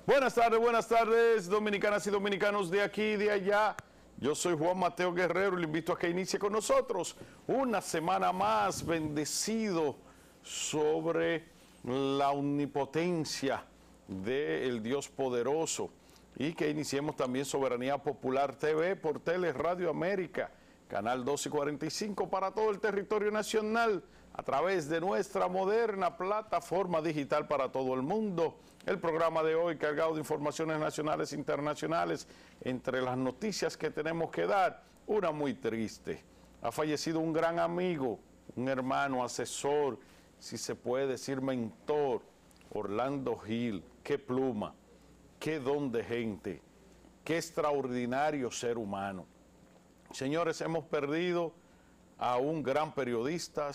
Buenas tardes, dominicanas y dominicanos de aquí y de allá. Yo soy Juan Mateo Guerrero y le invito a que inicie con nosotros una semana más bendecido sobre la omnipotencia del Dios poderoso y que iniciemos también Soberanía Popular TV por Teleradio América, canal 1245 para todo el territorio nacional a través de nuestra moderna plataforma digital para todo el mundo. El programa de hoy cargado de informaciones nacionales e internacionales. Entre las noticias que tenemos que dar, una muy triste. Ha fallecido un gran amigo, un hermano, asesor, si se puede decir mentor, Orlando Gil. Qué pluma, qué don de gente, qué extraordinario ser humano. Señores, hemos perdido a un gran periodista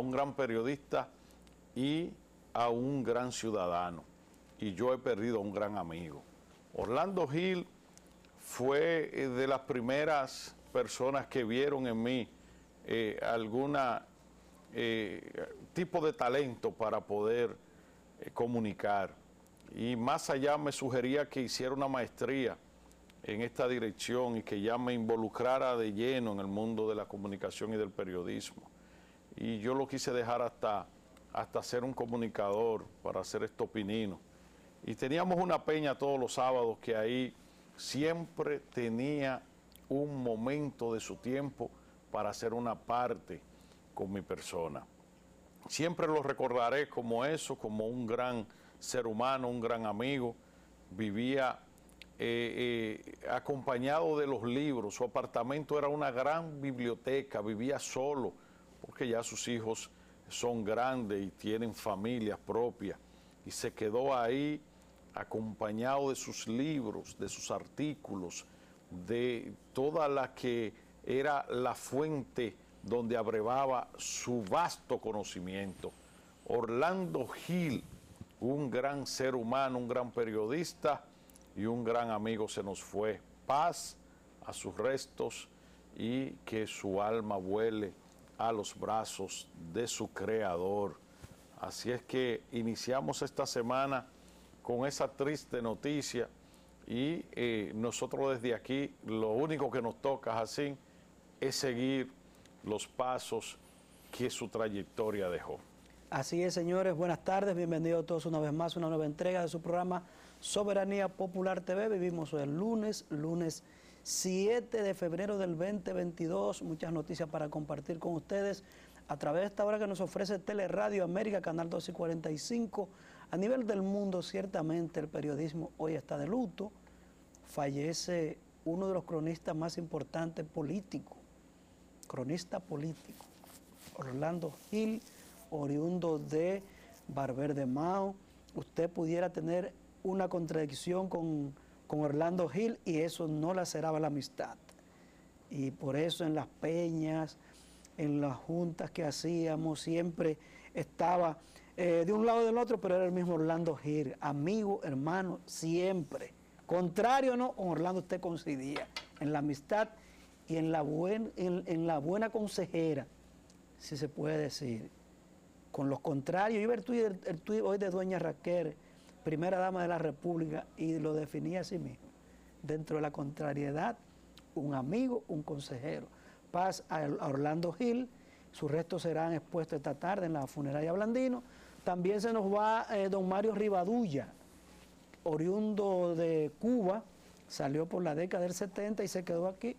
y a un gran ciudadano. Y yo he perdido a un gran amigo. Orlando Gil fue de las primeras personas que vieron en mí alguna tipo de talento para poder comunicar. Y más allá me sugería que hiciera una maestría en esta dirección y que ya me involucrara de lleno en el mundo de la comunicación y del periodismo. Y yo lo quise dejar hasta ser un comunicador para hacer estopinino. Y teníamos una peña todos los sábados que ahí siempre tenía un momento de su tiempo para hacer una parte con mi persona. Siempre lo recordaré como eso, como un gran ser humano, un gran amigo. Vivía acompañado de los libros, su apartamento era una gran biblioteca, vivía solo, porque ya sus hijos son grandes y tienen familias propias, y se quedó ahí acompañado de sus libros, de sus artículos, de toda la que era la fuente donde abrevaba su vasto conocimiento. Orlando Gil, un gran ser humano, un gran periodista y un gran amigo, se nos fue. Paz a sus restos y que su alma vuele a los brazos de su creador. Así es que iniciamos esta semana con esa triste noticia y nosotros desde aquí lo único que nos toca así es seguir los pasos que su trayectoria dejó. Así es, señores, buenas tardes, bienvenidos todos una vez más a una nueva entrega de su programa Soberanía Popular TV. Vivimos hoy el lunes 7 de febrero del 2022, muchas noticias para compartir con ustedes a través de esta hora que nos ofrece Teleradio América, canal 1245. A nivel del mundo, ciertamente el periodismo hoy está de luto. Fallece uno de los cronistas más importantes políticos, cronista político, Orlando Gil, oriundo de Barber de Mao. Usted pudiera tener una contradicción con Orlando Gil y eso no laceraba la amistad. Y por eso en las peñas, en las juntas que hacíamos, siempre estaba de un lado y del otro, pero era el mismo Orlando Gil, amigo, hermano, siempre. Contrario no, con Orlando usted coincidía en la amistad y en la buena consejera, si se puede decir. Con los contrarios, yo iba el tuit hoy de doña Raquel, primera dama de la República, y lo definía así mismo. Dentro de la contrariedad, un amigo, un consejero. Paz a Orlando Gil, sus restos serán expuestos esta tarde en la funeraria Blandino. También se nos va don Mario Rivadulla, oriundo de Cuba, salió por la década del 70 y se quedó aquí.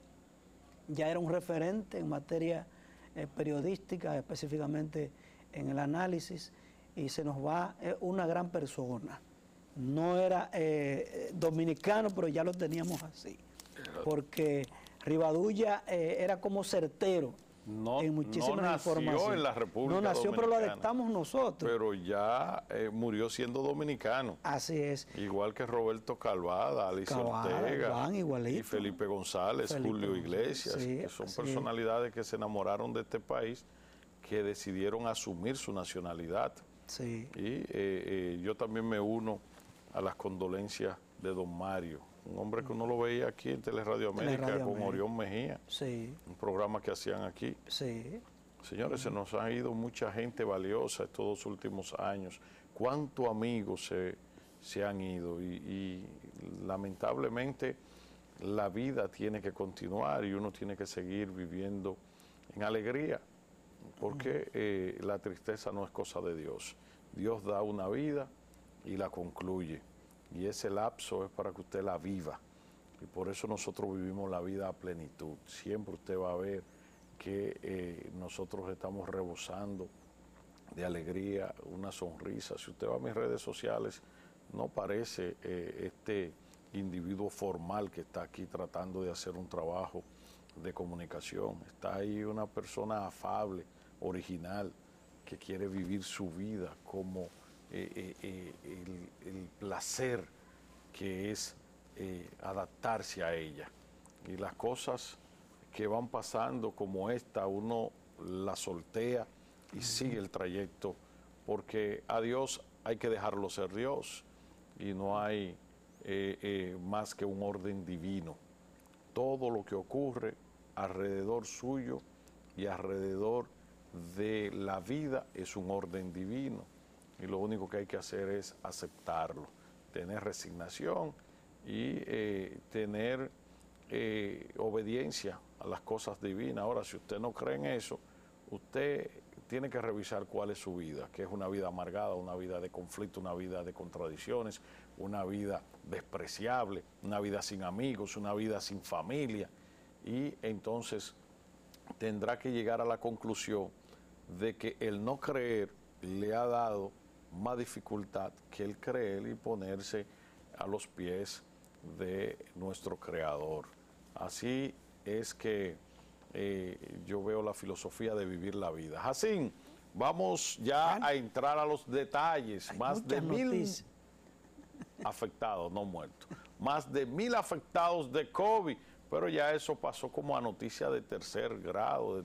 Ya era un referente en materia periodística, específicamente en el análisis, y se nos va una gran persona. No era dominicano, pero ya lo teníamos así, porque Rivadulla era como certero en muchísimas informaciones. No nació en la República No nació, Dominicana, pero lo adoptamos nosotros. Pero ya murió siendo dominicano. Así es. Igual que Roberto Calvada, Alicia Ortega, y Felipe González, Julio Iglesias, sí, que son personalidades que se enamoraron de este país, que decidieron asumir su nacionalidad. Sí. Y yo también me uno a las condolencias de don Mario, un hombre que uno lo veía aquí en Teleradio América con Orión Mejía, sí, un programa que hacían aquí. Sí. Señores, se nos ha ido mucha gente valiosa estos 2 últimos años. ¿Cuántos amigos se han ido y lamentablemente la vida tiene que continuar y uno tiene que seguir viviendo en alegría, porque la tristeza no es cosa de Dios. Dios da una vida y la concluye, y ese lapso es para que usted la viva, y por eso nosotros vivimos la vida a plenitud. Siempre usted va a ver que nosotros estamos rebosando de alegría, una sonrisa. Si usted va a mis redes sociales, no parece este individuo formal que está aquí tratando de hacer un trabajo de comunicación. Está ahí una persona afable, original, que quiere vivir su vida como el placer que es adaptarse a ella. Y las cosas que van pasando como esta, uno la sortea y sigue el trayecto, porque a Dios hay que dejarlo ser Dios y no hay más que un orden divino. Todo lo que ocurre alrededor suyo y alrededor de la vida es un orden divino, y lo único que hay que hacer es aceptarlo, tener resignación y tener obediencia a las cosas divinas. Ahora, si usted no cree en eso, usted tiene que revisar cuál es su vida, que es una vida amargada, una vida de conflicto, una vida de contradicciones, una vida despreciable, una vida sin amigos, una vida sin familia, y entonces tendrá que llegar a la conclusión de que el no creer le ha dado más dificultad que el creer y ponerse a los pies de nuestro Creador. Así es que yo veo la filosofía de vivir la vida. Jacín, vamos ya a entrar a los detalles. Más de 1000 afectados, no muertos. Más de 1000 afectados de COVID, pero ya eso pasó como a noticia de tercer grado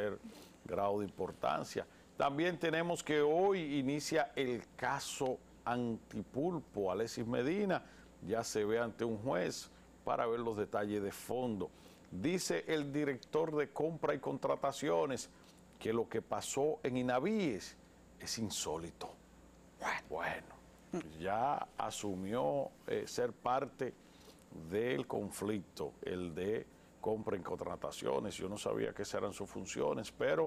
de importancia. También tenemos que hoy inicia el caso Antipulpo. Alexis Medina ya se ve ante un juez para ver los detalles de fondo. Dice el director de compra y contrataciones que lo que pasó en Inavíes es insólito. Bueno, ya asumió ser parte del conflicto, el de compra y contrataciones. Yo no sabía que esas eran sus funciones, pero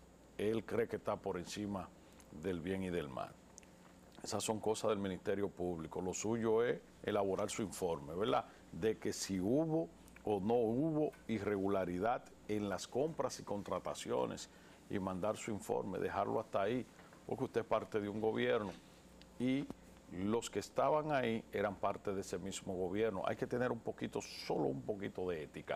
él cree que está por encima del bien y del mal. Esas son cosas del Ministerio Público. Lo suyo es elaborar su informe, ¿verdad? De que si hubo o no hubo irregularidad en las compras y contrataciones, y mandar su informe, dejarlo hasta ahí, porque usted es parte de un gobierno y los que estaban ahí eran parte de ese mismo gobierno. Hay que tener un poquito, solo un poquito de ética.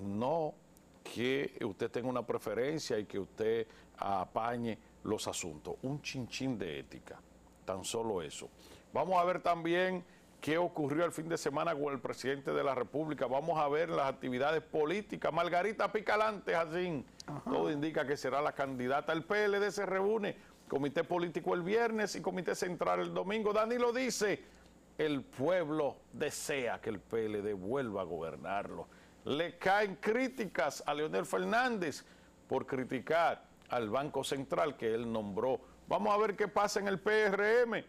No que usted tenga una preferencia y que usted apañe los asuntos. Un chinchín de ética, tan solo eso. Vamos a ver también qué ocurrió el fin de semana con el presidente de la República. Vamos a ver las actividades políticas. Margarita Picalante, Jacín, todo indica que será la candidata. El PLD se reúne, comité político el viernes y comité central el domingo. Danilo dice, el pueblo desea que el PLD vuelva a gobernarlo. Le caen críticas a Leonel Fernández por criticar al Banco Central que él nombró. Vamos a ver qué pasa en el PRM.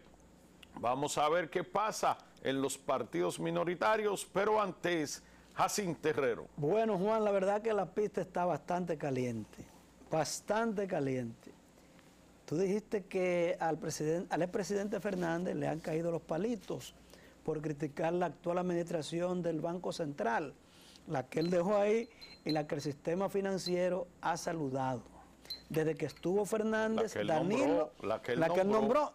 Vamos a ver qué pasa en los partidos minoritarios, pero antes, Jacín Terrero. Bueno, Juan, la verdad que la pista está bastante caliente, bastante caliente. Tú dijiste que al expresidente Fernández le han caído los palitos por criticar la actual administración del Banco Central, la que él dejó ahí y la que el sistema financiero ha saludado. Desde que estuvo Fernández, Danilo, la que él nombró,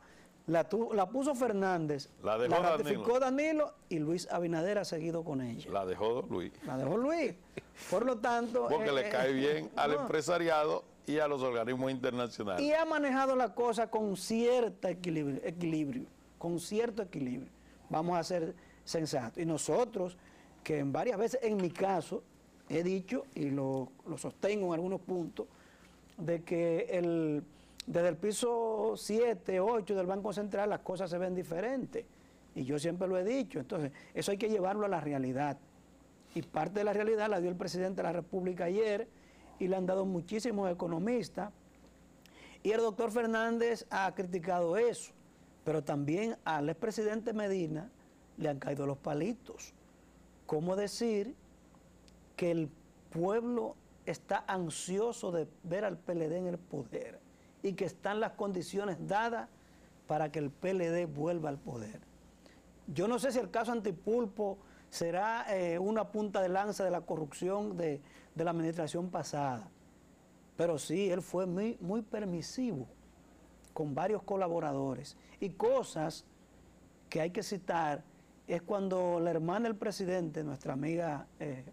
la puso Fernández, la ratificó Danilo y Luis Abinader ha seguido con ella. La dejó Luis. La dejó Luis. Por lo tanto... Porque le cae bien al empresariado y a los organismos internacionales. Y ha manejado la cosa con cierto equilibrio, con cierto equilibrio. Vamos a ser sensatos. Y nosotros, que en varias veces, en mi caso, he dicho, y lo sostengo en algunos puntos, de que desde el piso 7, 8 del Banco Central las cosas se ven diferentes. Y yo siempre lo he dicho. Entonces, eso hay que llevarlo a la realidad. Y parte de la realidad la dio el presidente de la República ayer y le han dado muchísimos economistas. Y el doctor Fernández ha criticado eso. Pero también al expresidente Medina le han caído los palitos. ¿Cómo decir que el pueblo está ansioso de ver al PLD en el poder y que están las condiciones dadas para que el PLD vuelva al poder? Yo no sé si el caso Antipulpo será una punta de lanza de la corrupción de la administración pasada, pero sí, él fue muy permisivo con varios colaboradores. Y cosas que hay que citar es cuando la hermana del presidente, nuestra amiga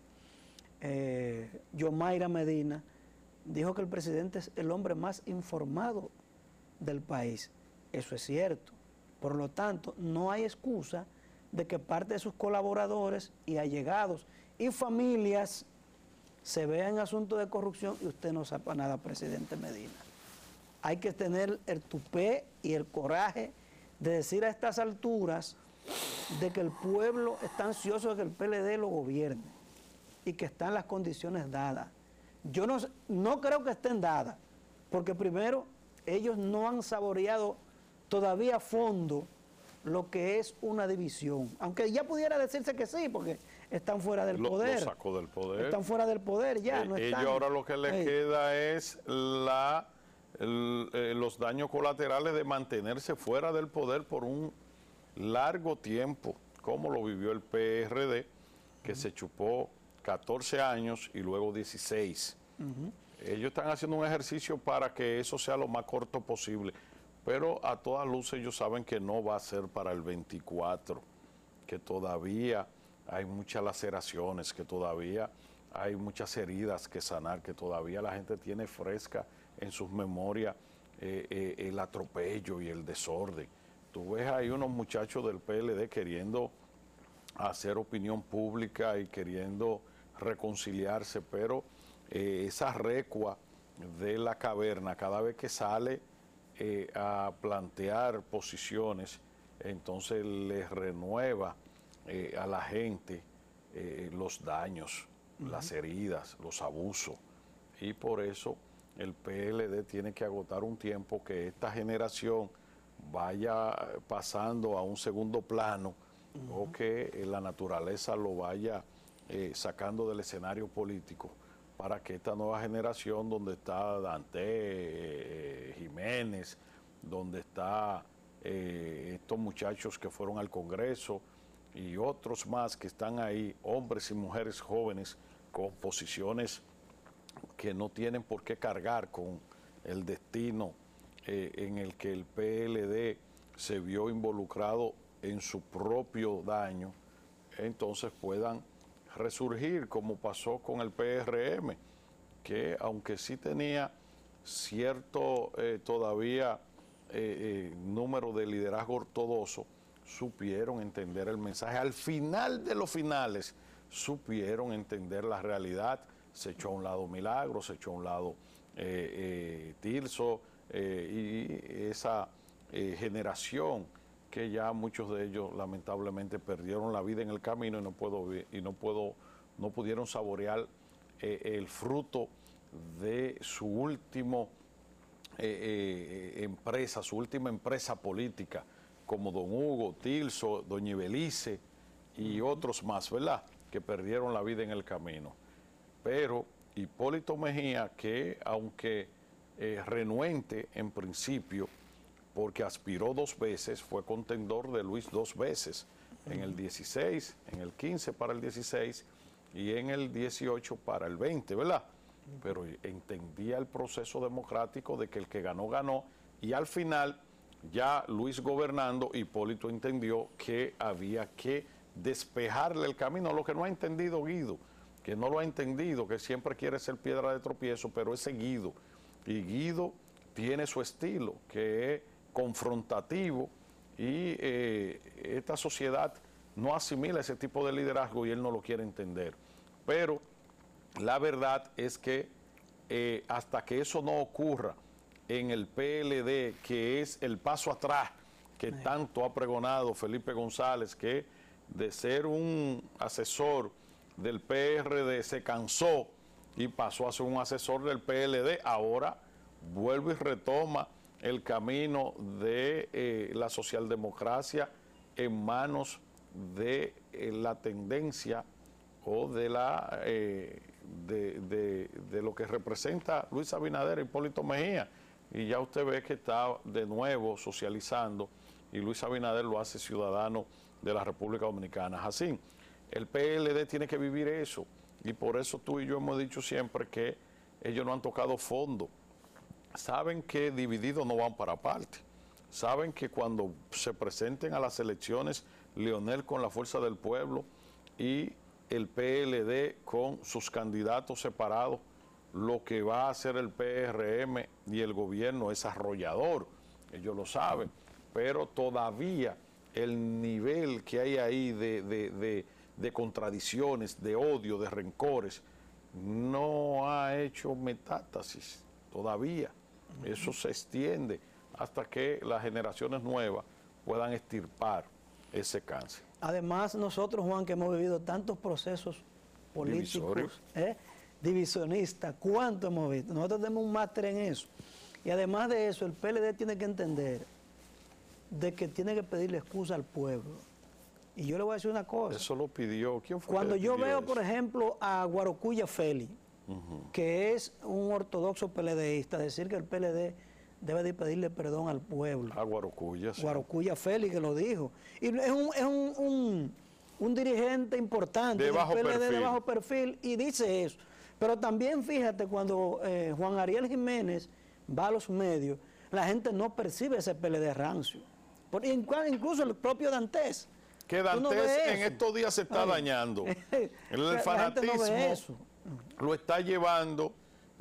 Yomaira Medina, dijo que el presidente es el hombre más informado del país. Eso es cierto. Por lo tanto, no hay excusa de que parte de sus colaboradores y allegados y familias se vean en asuntos de corrupción y usted no sepa nada, presidente Medina. Hay que tener el tupé y el coraje de decir a estas alturas de que el pueblo está ansioso de que el PLD lo gobierne y que están las condiciones dadas. Yo no creo que estén dadas, porque primero ellos no han saboreado todavía a fondo lo que es una división, aunque ya pudiera decirse que sí, porque están fuera del poder. Lo sacó del poder. Están fuera del poder ya, no están. Ellos ahora lo que les queda es los daños colaterales de mantenerse fuera del poder por un largo tiempo, como lo vivió el PRD, que se chupó 14 años y luego 16. Ellos están haciendo un ejercicio para que eso sea lo más corto posible, pero a todas luces ellos saben que no va a ser para el 24, que todavía hay muchas laceraciones, que todavía hay muchas heridas que sanar, que todavía la gente tiene fresca en sus memorias el atropello y el desorden. Tú ves ahí unos muchachos del PLD queriendo hacer opinión pública y queriendo reconciliarse, pero esa recua de la caverna, cada vez que sale a plantear posiciones, entonces les renueva a la gente los daños, las heridas, los abusos, y por eso el PLD tiene que agotar un tiempo que esta generación vaya pasando a un segundo plano, o que la naturaleza lo vaya sacando del escenario político, para que esta nueva generación, donde está Dante, Jiménez, donde está estos muchachos que fueron al Congreso y otros más que están ahí, hombres y mujeres jóvenes con posiciones que no tienen por qué cargar con el destino en el que el PLD se vio involucrado en su propio daño, entonces puedan resurgir, como pasó con el PRM, que aunque sí tenía cierto todavía número de liderazgo ortodoxo, supieron entender el mensaje. Al final de los finales, supieron entender la realidad. Se echó a un lado Milagro, se echó a un lado Tirso, y esa generación que ya muchos de ellos lamentablemente perdieron la vida en el camino y no pudieron saborear el fruto de su última empresa política, como don Hugo, Tirso, doña Ibelice y otros más, ¿verdad?, que perdieron la vida en el camino. Pero Hipólito Mejía, que aunque renuente en principio, porque aspiró 2 veces, fue contendor de Luis 2 veces, en el 16, en el 15 para el 16 y en el 18 para el 20, ¿verdad? Pero entendía el proceso democrático de que el que ganó, ganó, y al final, ya Luis gobernando, Hipólito entendió que había que despejarle el camino, lo que no ha entendido Guido, que no lo ha entendido, que siempre quiere ser piedra de tropiezo, pero es Guido, y Guido tiene su estilo, que es confrontativo, y esta sociedad no asimila ese tipo de liderazgo y él no lo quiere entender. Pero la verdad es que hasta que eso no ocurra en el PLD, que es el paso atrás que tanto ha pregonado Felipe González, que de ser un asesor del PRD se cansó y pasó a ser un asesor del PLD, ahora vuelve y retoma el camino de la socialdemocracia en manos de la tendencia o de lo que representa Luis Abinader y Hipólito Mejía. Y ya usted ve que está de nuevo socializando y Luis Abinader lo hace ciudadano de la República Dominicana. Así, el PLD tiene que vivir eso y por eso tú y yo hemos dicho siempre que ellos no han tocado fondo. Saben que divididos no van para parte. Saben que cuando se presenten a las elecciones, Leonel con la Fuerza del Pueblo y el PLD con sus candidatos separados, lo que va a hacer el PRM y el gobierno es arrollador. Ellos lo saben, pero todavía el nivel que hay ahí de contradicciones, de odio, de rencores, no ha hecho metástasis todavía. Eso se extiende hasta que las generaciones nuevas puedan extirpar ese cáncer. Además, nosotros, Juan, que hemos vivido tantos procesos políticos, divisionistas, ¿cuánto hemos visto? Nosotros tenemos un máster en eso. Y además de eso, el PLD tiene que entender de que tiene que pedirle excusa al pueblo. Y yo le voy a decir una cosa. Eso lo pidió. ¿Quién fue? Cuando yo veo, eso? por ejemplo, a Guarocuya Félix, que es un ortodoxo PLDista, decir que el PLD debe de pedirle perdón al pueblo. A Guarocuya, sí. Guarocuya Félix que lo dijo. Y es un dirigente importante de del bajo PLD perfil. de bajo perfil y dice eso. Pero también fíjate, cuando Juan Ariel Jiménez va a los medios, la gente no percibe ese PLD rancio. Incluso el propio Dantes. Que Dantes en estos días se está dañando. El fanatismo lo está llevando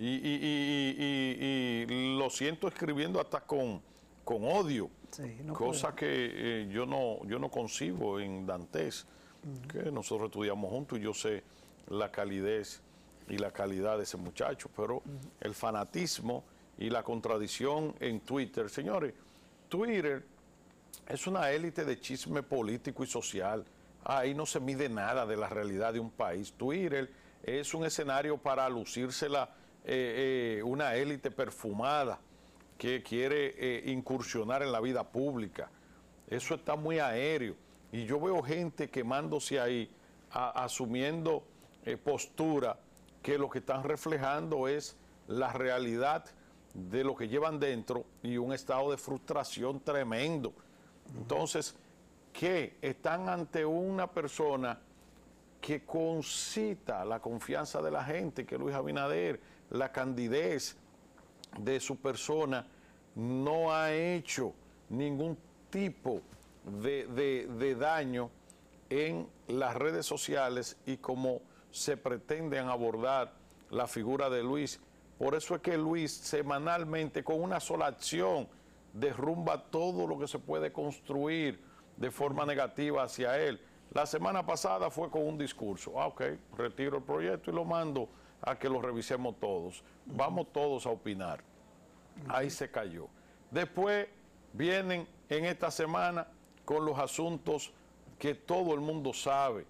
y lo siento escribiendo hasta con odio. Sí, no cosa que yo no concibo en Dantes, que nosotros estudiamos juntos y yo sé la calidez y la calidad de ese muchacho, pero el fanatismo y la contradicción en Twitter, señores, Twitter es una élite de chisme político y social. Ahí no se mide nada de la realidad de un país. Twitter es un escenario para lucírsela una élite perfumada que quiere incursionar en la vida pública. Eso está muy aéreo. Y yo veo gente quemándose ahí, asumiendo postura que lo que están reflejando es la realidad de lo que llevan dentro y un estado de frustración tremendo. Entonces, que están ante una persona que concita la confianza de la gente, que Luis Abinader, la candidez de su persona, no ha hecho ningún tipo de daño en las redes sociales y como se pretenden abordar la figura de Luis. Por eso es que Luis semanalmente, con una sola acción, derrumba todo lo que se puede construir de forma negativa hacia él. La semana pasada fue con un discurso. Ok, retiro el proyecto y lo mando a que lo revisemos todos. Vamos todos a opinar. Ahí se cayó. Después vienen en esta semana con los asuntos que todo el mundo sabe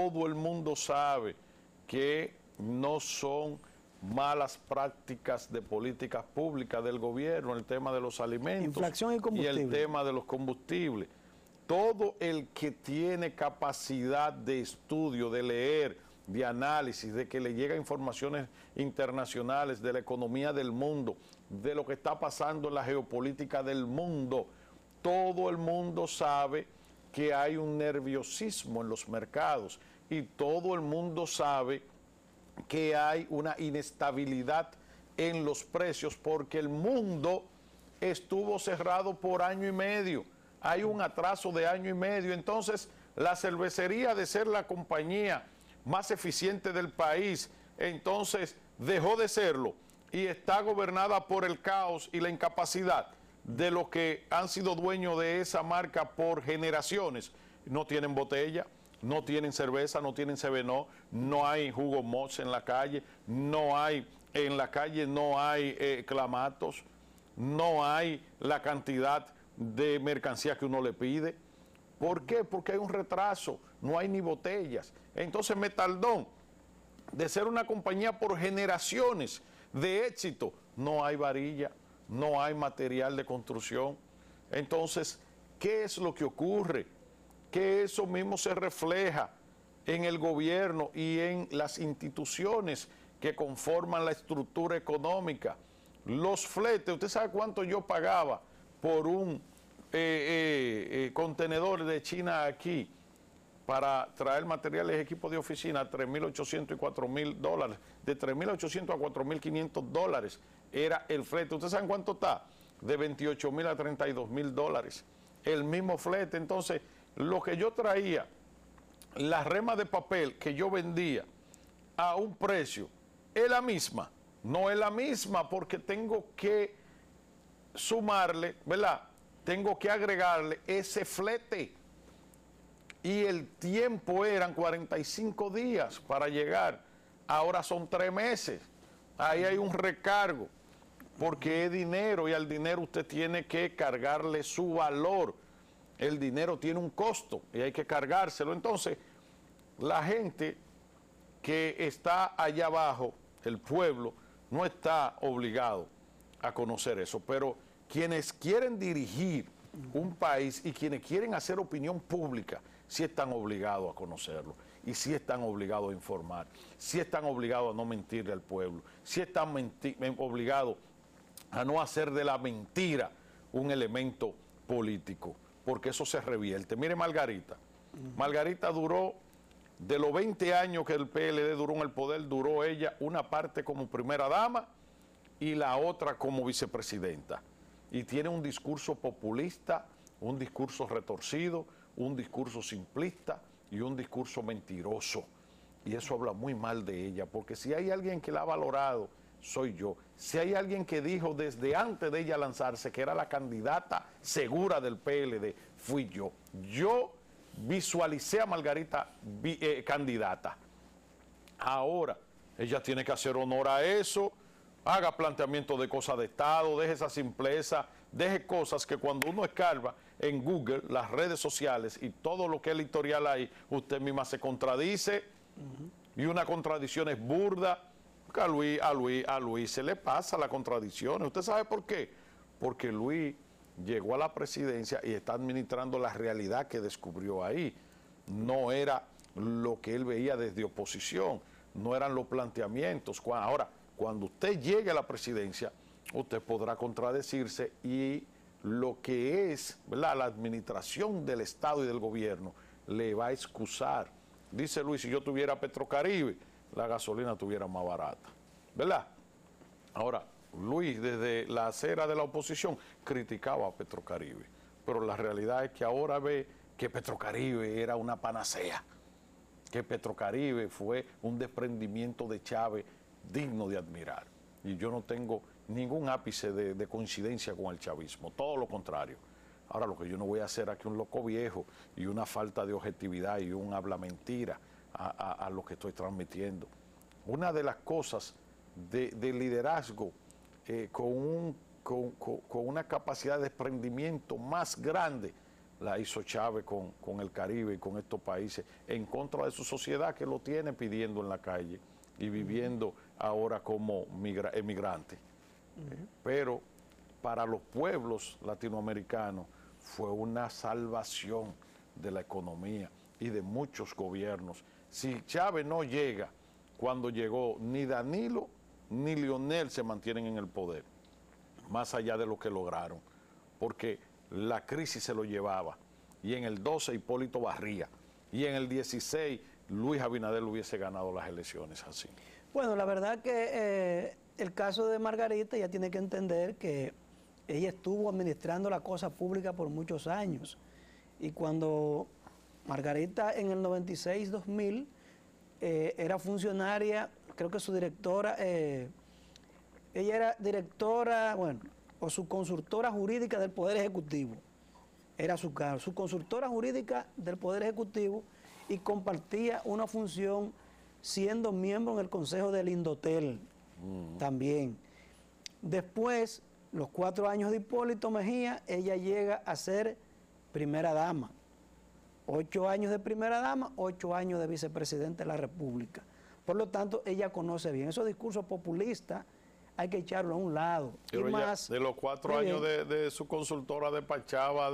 que no son malas prácticas de políticas públicas del gobierno, el tema de los alimentos, inflación y el tema de los combustibles. Todo el que tiene capacidad de estudio, de leer, de análisis, de que le llega informaciones internacionales de la economía del mundo, de lo que está pasando en la geopolítica del mundo, todo el mundo sabe que hay un nerviosismo en los mercados y todo el mundo sabe que hay una inestabilidad en los precios porque el mundo estuvo cerrado por año y medio. Hay un atraso de año y medio. Entonces, la cervecería, de ser la compañía más eficiente del país, entonces dejó de serlo y está gobernada por el caos y la incapacidad de los que han sido dueños de esa marca por generaciones. No tienen botella, no tienen cerveza, no tienen Sevenó, no hay jugo Mott's en la calle, no hay clamatos, no hay la cantidad de mercancía que uno le pide. ¿Por qué? Porque hay un retraso, no hay ni botellas. Entonces Metaldón, de ser una compañía por generaciones de éxito, no hay varilla, no hay material de construcción. Entonces, ¿qué es lo que ocurre? Que eso mismo se refleja en el gobierno y en las instituciones que conforman la estructura económica. Los fletes, ¿usted sabe cuánto yo pagaba por un contenedor de China aquí para traer materiales, equipos de oficina? $3.800 y $4.000. De $3.800 a $4.500 era el flete. ¿Usted sabe cuánto está? De $28.000 a $32.000. El mismo flete. Entonces, lo que yo traía, la rema de papel que yo vendía a un precio, es la misma. No es la misma porque tengo que sumarle, ¿verdad? Tengo que agregarle ese flete. Y el tiempo eran 45 días para llegar. Ahora son 3 meses. Ahí hay un recargo, porque es dinero y al dinero usted tiene que cargarle su valor. El dinero tiene un costo y hay que cargárselo. Entonces, la gente que está allá abajo, el pueblo, no está obligado a conocer eso. Pero quienes quieren dirigir un país y quienes quieren hacer opinión pública, sí están obligados a conocerlo y sí están obligados a informar, sí están obligados a no mentirle al pueblo, sí están obligados a no hacer de la mentira un elemento político, porque eso se revierte. Mire Margarita, Margarita duró, de los 20 años que el PLD duró en el poder, duró ella una parte como primera dama y la otra como vicepresidenta. Y tiene un discurso populista, un discurso retorcido, un discurso simplista y un discurso mentiroso. Y eso habla muy mal de ella, porque si hay alguien que la ha valorado, soy yo. Si hay alguien que dijo desde antes de ella lanzarse que era la candidata segura del PLD, fui yo. Yo visualicé a Margarita candidata. Ahora, ella tiene que hacer honor a eso, haga planteamiento de cosas de Estado, deje esa simpleza, deje cosas que cuando uno escarba en Google, las redes sociales y todo lo que es el historial ahí, usted misma se contradice, y una contradicción es burda, porque a Luis se le pasa la contradicción. ¿Usted sabe por qué? Porque Luis llegó a la presidencia y está administrando la realidad que descubrió ahí. No era lo que él veía desde oposición, no eran los planteamientos. Ahora, cuando usted llegue a la presidencia, usted podrá contradecirse y lo que es, ¿verdad?, la administración del Estado y del gobierno le va a excusar. Dice Luis, si yo tuviera Petrocaribe, la gasolina estuviera más barata, ¿verdad? Ahora, Luis desde la acera de la oposición criticaba a Petrocaribe, pero la realidad es que ahora ve que Petrocaribe era una panacea, que Petrocaribe fue un desprendimiento de Chávez digno de admirar. Y yo no tengo ningún ápice de coincidencia con el chavismo, todo lo contrario. Ahora lo que yo no voy a hacer aquí un loco viejo y una falta de objetividad y un habla mentira a lo que estoy transmitiendo. Una de las cosas de liderazgo con una capacidad de desprendimiento más grande la hizo Chávez con el Caribe y con estos países en contra de su sociedad que lo tiene pidiendo en la calle y viviendo ahora como emigrante. Pero para los pueblos latinoamericanos fue una salvación de la economía y de muchos gobiernos. Si Chávez no llega, cuando llegó, ni Danilo ni Leonel se mantienen en el poder, más allá de lo que lograron, porque la crisis se lo llevaba, y en el 12 Hipólito barría, y en el 16 Luis Abinader hubiese ganado las elecciones así. Bueno, la verdad que el caso de Margarita ya tiene que entender que ella estuvo administrando la cosa pública por muchos años, y cuando Margarita en el 96-2000 era funcionaria, creo que su directora, ella era directora, bueno, o su consultora jurídica del Poder Ejecutivo, era su cargo, su consultora jurídica del Poder Ejecutivo, y compartía una función siendo miembro en el Consejo del Indotel también. Después, los 4 años de Hipólito Mejía, ella llega a ser primera dama. 8 años de primera dama, 8 años de vicepresidente de la República. Por lo tanto, ella conoce bien esos discursos populistas. hay que echarlo a un lado. Pero y ella, más, de los 4 años de su consultora despachaba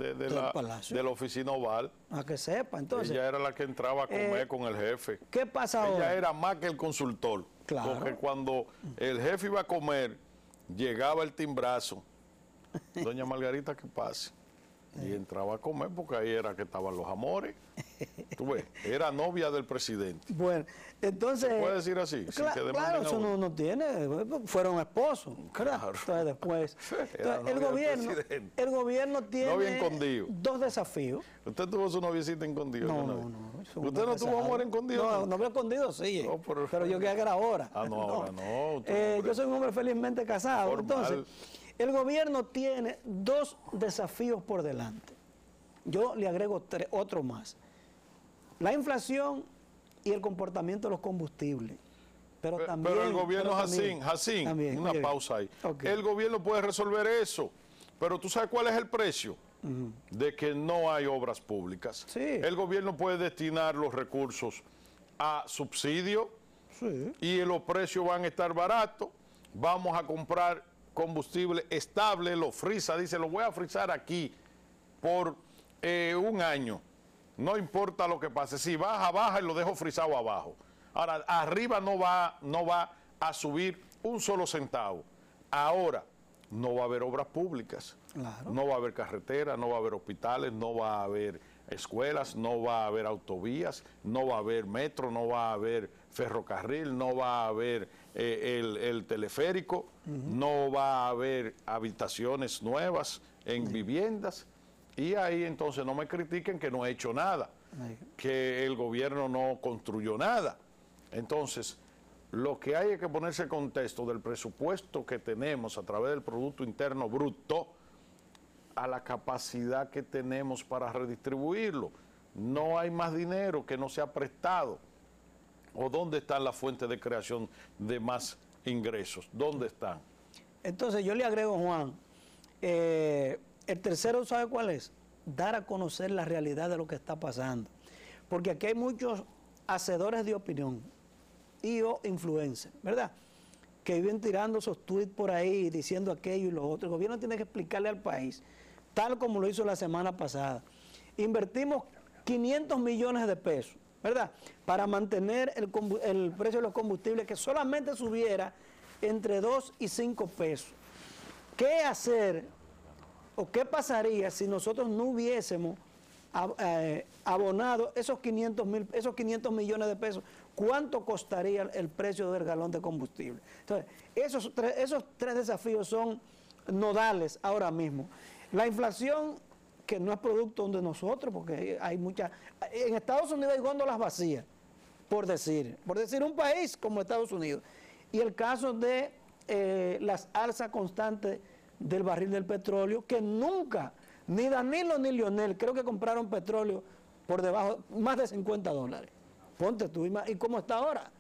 de la oficina oval, a que sepa, entonces, ella era la que entraba a comer con el jefe. ¿qué pasa Ella ahora? era más que el consultor. Claro. Porque cuando el jefe iba a comer, llegaba el timbrazo. Doña Margarita, ¿qué pase? Y entraba a comer porque ahí era que estaban los amores. Tú ves, era novia del presidente. Bueno, entonces... ¿Se puede decir así? Claro, eso no tiene, fueron esposos, ¿verdad? Claro. Entonces después... Era Entonces, novia del presidente. el gobierno tiene Novia escondido. 2 desafíos. ¿Usted tuvo su noviecita escondido? No. ¿Usted no tuvo amor escondido? No, novio escondido sí, No, pero yo quería que era ahora. Ah, no, ahora no. Yo soy un hombre felizmente casado. Formal. Entonces, el gobierno tiene 2 desafíos por delante. Yo le agrego otro más. La inflación y el comportamiento de los combustibles. Pero el gobierno, Jacín, una pausa ahí. Okay. El gobierno puede resolver eso, pero ¿tú sabes cuál es el precio? De que no hay obras públicas. Sí. El gobierno puede destinar los recursos a subsidio y los precios van a estar baratos. Vamos a comprar combustible estable, lo frisa, dice, lo voy a frizar aquí por 1 año. No importa lo que pase. Si baja, baja y lo dejo frisado abajo. Ahora, arriba no va a subir un solo centavo. Ahora, no va a haber obras públicas. Claro. No va a haber carreteras, no va a haber hospitales, no va a haber escuelas, no va a haber autovías, no va a haber metro, no va a haber ferrocarril, no va a haber el teleférico, no va a haber habitaciones nuevas en viviendas. Y ahí entonces no me critiquen que no he hecho nada, que el gobierno no construyó nada. Entonces, lo que hay es que ponerse el contexto del presupuesto que tenemos a través del Producto Interno Bruto a la capacidad que tenemos para redistribuirlo. No hay más dinero que no sea prestado. ¿O dónde están las fuentes de creación de más ingresos? ¿Dónde están? Entonces, yo le agrego, Juan, el tercero, ¿sabe cuál es? Dar a conocer la realidad de lo que está pasando. Porque aquí hay muchos hacedores de opinión y o influencers, ¿verdad? Que viven tirando esos tweets por ahí, diciendo aquello y lo otro. El gobierno tiene que explicarle al país, tal como lo hizo la semana pasada. Invertimos 500 millones de pesos, ¿verdad? Para mantener el precio de los combustibles, que solamente subiera entre 2 y 5 pesos. ¿Qué hacer o qué pasaría si nosotros no hubiésemos abonado esos 500 millones de pesos? ¿Cuánto costaría el precio del galón de combustible? Entonces, esos tres desafíos son nodales ahora mismo. La inflación, que no es producto de nosotros, porque hay muchas... En Estados Unidos hay góndolas vacías, por decir un país como Estados Unidos. Y el caso de las alzas constantes del barril del petróleo, que nunca, ni Danilo ni Lionel, creo que compraron petróleo por debajo, más de $50. Ponte tú, ¿y cómo está ahora?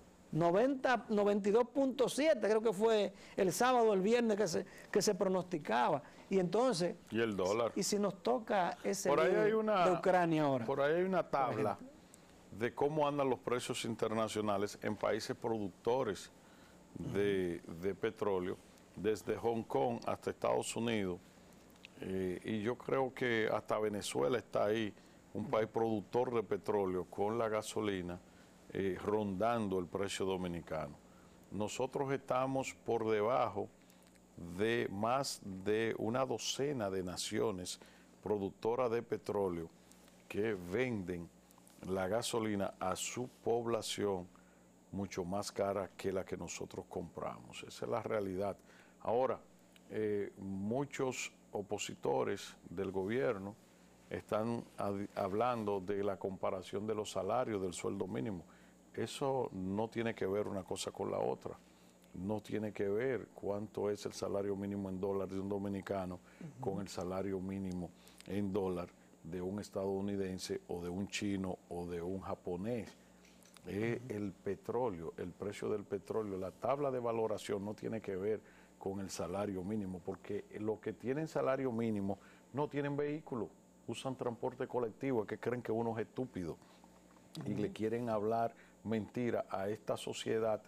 92.7, creo que fue el sábado o el viernes que se pronosticaba. Y entonces... ¿Y el dólar? Y si nos toca ese por ahí hay de Ucrania ahora. Por ahí hay una tabla de cómo andan los precios internacionales en países productores de petróleo, desde Hong Kong hasta Estados Unidos, y yo creo que hasta Venezuela está ahí, un país productor de petróleo con la gasolina, rondando el precio dominicano. Nosotros estamos por debajo de más de una docena de naciones productoras de petróleo que venden la gasolina a su población mucho más cara que la que nosotros compramos. Esa es la realidad. Ahora, muchos opositores del gobierno están hablando de la comparación de los salarios del sueldo mínimo. Eso no tiene que ver una cosa con la otra. No tiene que ver cuánto es el salario mínimo en dólar de un dominicano con el salario mínimo en dólar de un estadounidense o de un chino o de un japonés. El petróleo, el precio del petróleo, la tabla de valoración no tiene que ver con el salario mínimo, porque los que tienen salario mínimo no tienen vehículo, usan transporte colectivo, es que creen que uno es estúpido y le quieren hablar mentira a esta sociedad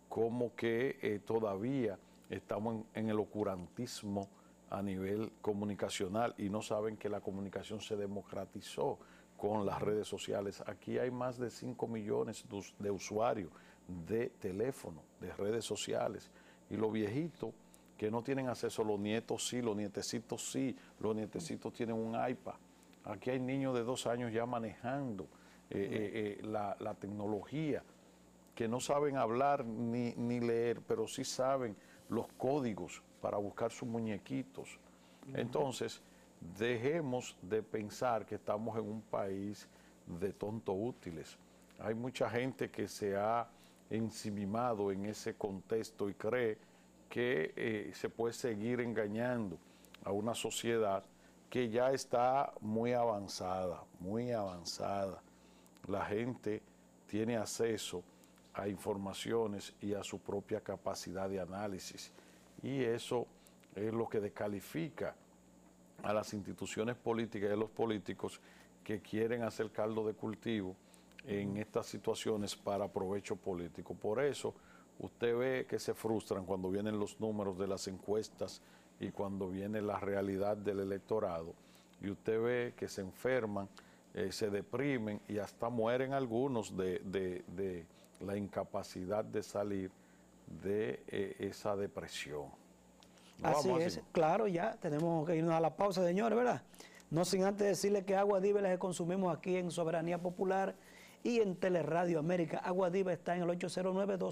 como que todavía estamos en el oscurantismo a nivel comunicacional y no saben que la comunicación se democratizó con las redes sociales. Aquí hay más de 5 millones de usuarios de teléfono, de redes sociales. Y los viejitos que no tienen acceso, los nietos sí, los nietecitos sí, los nietecitos tienen un iPad. Aquí hay niños de 2 años ya manejando la tecnología, que no saben hablar ni leer, pero sí saben los códigos para buscar sus muñequitos. Entonces, dejemos de pensar que estamos en un país de tontos útiles. Hay mucha gente que se ha ensimismado en ese contexto y cree que se puede seguir engañando a una sociedad que ya está muy avanzada, muy avanzada. La gente tiene acceso a informaciones y a su propia capacidad de análisis. Y eso es lo que descalifica a las instituciones políticas y a los políticos que quieren hacer caldo de cultivo en estas situaciones para provecho político. Por eso usted ve que se frustran cuando vienen los números de las encuestas y cuando viene la realidad del electorado, y usted ve que se enferman, se deprimen y hasta mueren algunos de la incapacidad de salir de esa depresión. ¿No Así vamos es, así? claro, ya tenemos que irnos a la pausa, señores, ¿verdad? No sin antes decirle que Agua Diva la que consumimos aquí en Soberanía Popular y en Teleradio América. Agua Diva está en el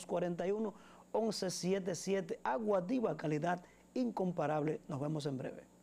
809-241-1177. Agua Diva, calidad incomparable. Nos vemos en breve.